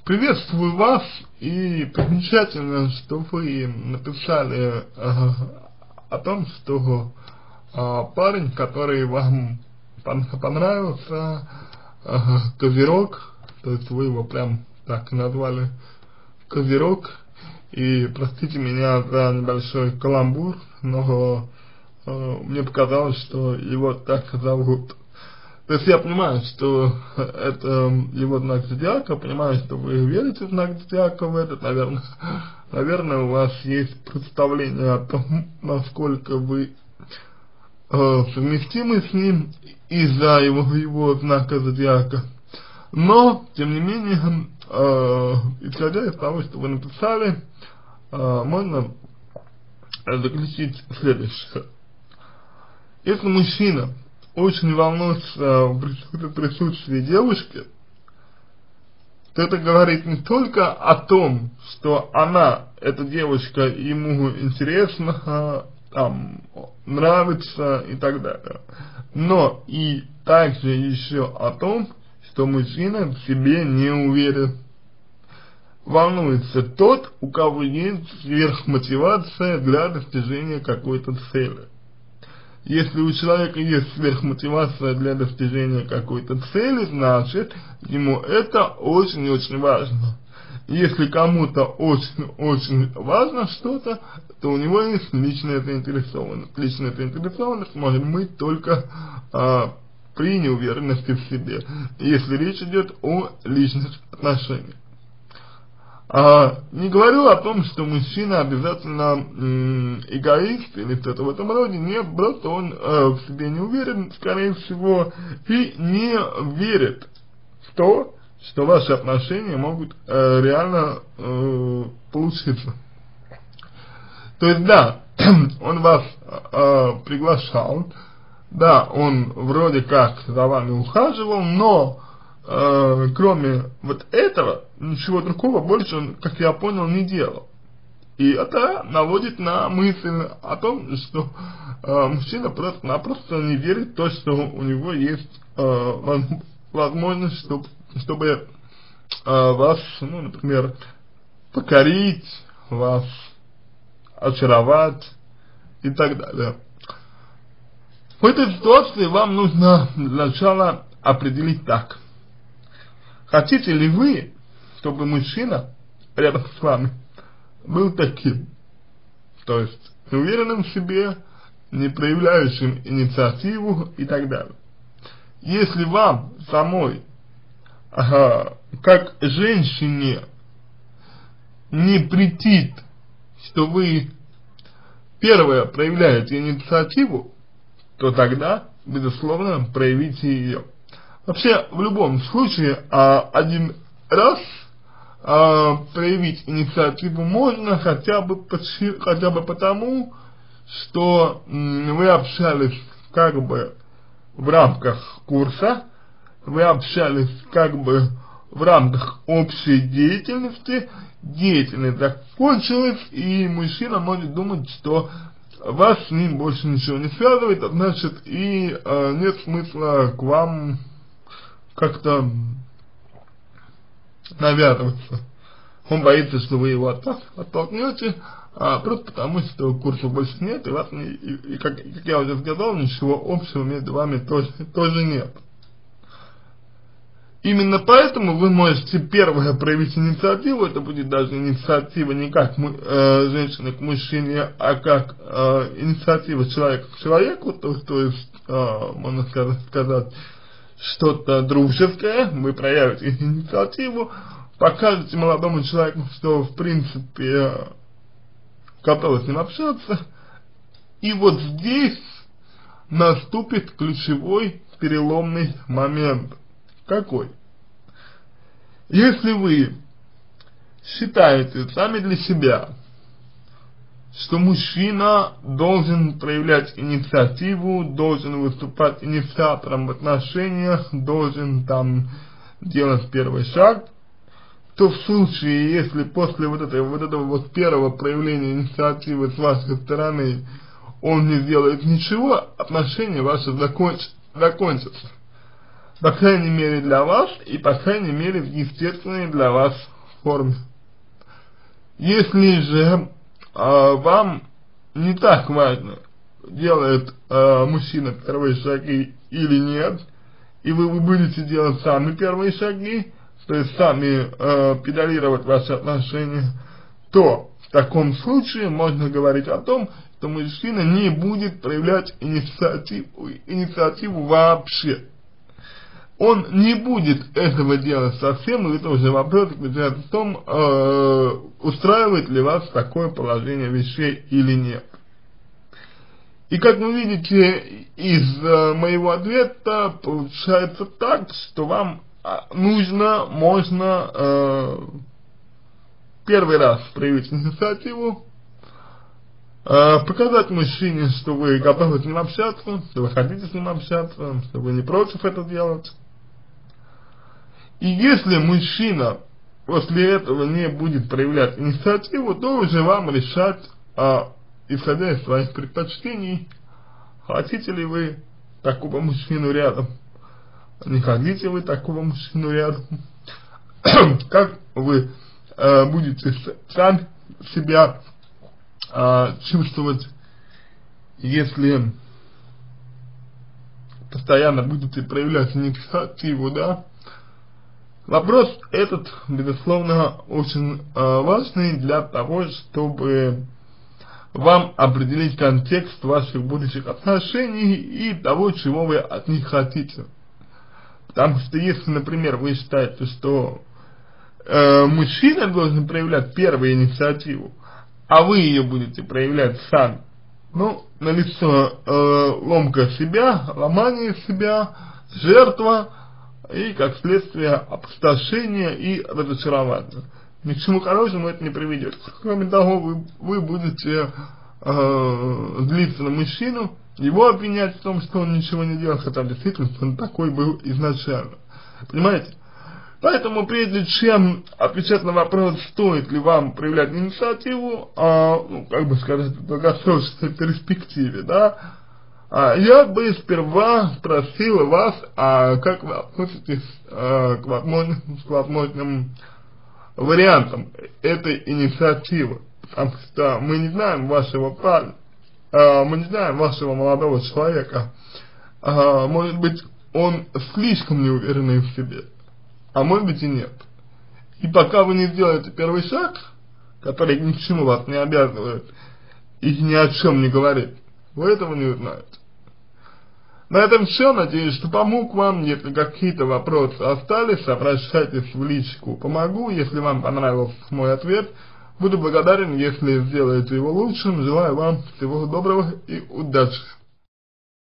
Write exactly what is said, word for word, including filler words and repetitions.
Приветствую вас, и примечательно, что вы написали э, о том, что э, парень, который вам пон понравился, э, Козерог, то есть вы его прям так и назвали, Козерог, и простите меня за небольшой каламбур, но э, мне показалось, что его так зовут. То есть я понимаю, что это его знак зодиака, понимаю, что вы верите в знак зодиака, в этот, наверное, наверное, у вас есть представление о том, насколько вы э, совместимы с ним из-за его, его знака зодиака. Но, тем не менее, э, исходя из того, что вы написали, э, можно заключить следующее. Если мужчина очень волнуется в присутствии девушки, то это говорит не только о том, что она, эта девушка, ему интересна, там, нравится и так далее, но и также еще о том, что мужчина в себе не уверен. Волнуется тот, у кого есть сверхмотивация для достижения какой-то цели. Если у человека есть сверхмотивация для достижения какой-то цели, значит, ему это очень-очень важно. Если кому-то очень-очень важно что-то, то у него есть личная заинтересованность. Личная заинтересованность может быть только а, при неуверенности в себе, если речь идет о личных отношениях. А, не говорю о том, что мужчина обязательно м, эгоист или что-то в этом роде, нет, просто он э, в себе не уверен, скорее всего, и не верит в то, что ваши отношения могут э, реально э, получиться. То есть, да, он вас э, приглашал, да, он вроде как за вами ухаживал, но Э, кроме вот этого, ничего другого больше он, как я понял, не делал. И это наводит на мысль о том, что э, мужчина просто-напросто не верит в то, что у него есть э, возможность, чтобы, чтобы э, вас, ну, например, покорить, вас очаровать и так далее. В этой ситуации вам нужно для начала определить так. Хотите ли вы, чтобы мужчина рядом с вами был таким, то есть неуверенным в себе, не проявляющим инициативу и так далее? Если вам самой, ага, как женщине, не претит, что вы первое проявляете инициативу, то тогда, безусловно, проявите ее. Вообще, в любом случае, а, один раз а, проявить инициативу можно, хотя бы, хотя бы потому, что м, вы общались как бы в рамках курса, вы общались как бы в рамках общей деятельности, деятельность закончилась, и мужчина может думать, что вас с ним больше ничего не связывает, а значит, и а, нет смысла к вам как-то навязываться. Он боится, что вы его оттолкнете, а, просто потому, что курса больше нет, и, вас не, и, и как, как я уже сказал, ничего общего между вами тоже, тоже нет. Именно поэтому вы можете первое проявить инициативу, это будет даже инициатива не как э, женщины к мужчине, а как э, инициатива человека к человеку, то, то есть, э, можно сказать, что-то дружеское, вы проявите инициативу, покажете молодому человеку, что в принципе готовы с ним общаться, и вот здесь наступит ключевой переломный момент. Какой? Если вы считаете сами для себя, что мужчина должен проявлять инициативу, должен выступать инициатором в отношениях, должен там делать первый шаг, то в случае, если после вот этого вот, этого вот первого проявления инициативы с вашей стороны он не сделает ничего, отношения ваши законч, закончатся. По крайней мере для вас и по крайней мере в естественной для вас форме. Если же э, вам не так важно, делает э, мужчина первые шаги или нет, и вы, вы будете делать сами первые шаги, то есть сами э, педалировать ваши отношения, то в таком случае можно говорить о том, что мужчина не будет проявлять инициативу, инициативу вообще. Он не будет этого делать совсем, и это уже вопрос в том, э, устраивает ли вас такое положение вещей или нет. И как вы видите из э, моего ответа, получается так, что вам нужно, можно э, первый раз проявить инициативу, э, показать мужчине, что вы готовы с ним общаться, что вы хотите с ним общаться, что вы не против это делать. И если мужчина после этого не будет проявлять инициативу, то уже вам решать, а, исходя из своих предпочтений, хотите ли вы такого мужчину рядом, не хотите вы такого мужчину рядом, как вы а, будете сами себя а, чувствовать, если постоянно будете проявлять инициативу, да. Вопрос этот, безусловно, очень э, важный для того, чтобы вам определить контекст ваших будущих отношений и того, чего вы от них хотите. Потому что если, например, вы считаете, что э, мужчина должен проявлять первую инициативу, а вы ее будете проявлять сами, ну, налицо э, ломка себя, ломание себя, жертва, и, как следствие, опустошение и разочарование. Ни к чему хорошему это не приведет. Кроме того, вы, вы будете э, злиться на мужчину, его обвинять в том, что он ничего не делал, хотя действительно он такой был изначально. Понимаете? Поэтому, прежде чем отвечать на вопрос, стоит ли вам проявлять инициативу, э, ну, как бы сказать, в долгосрочной перспективе, да, я бы сперва спросил вас, а как вы относитесь а, к, возможным, к возможным вариантам этой инициативы, потому что мы не знаем вашего парня, а, мы не знаем вашего молодого человека, а, может быть он слишком неуверенный в себе, а может быть и нет. И пока вы не сделаете первый шаг, который ни к чему вас не обязывает и ни о чем не говорит, вы этого не узнаете. На этом все. Надеюсь, что помог вам. Если какие-то вопросы остались, обращайтесь в личку. Помогу. Если вам понравился мой ответ, буду благодарен, если сделаете его лучшим. Желаю вам всего доброго и удачи.